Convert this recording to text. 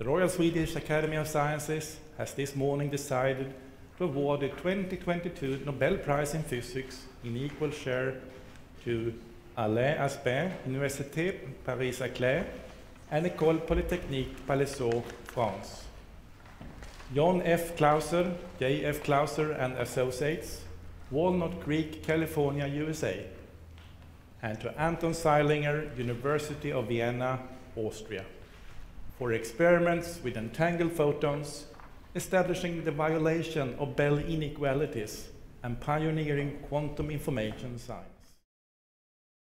The Royal Swedish Academy of Sciences has this morning decided to award the 2022 Nobel Prize in Physics in equal share to Alain Aspect, Université Paris-Saclay, and École Polytechnique Palaiseau, France. John F. Clauser, J. F. Clauser and Associates, Walnut Creek, California, USA. And to Anton Zeilinger, University of Vienna, Austria, for experiments with entangled photons, establishing the violation of Bell inequalities and pioneering quantum information science.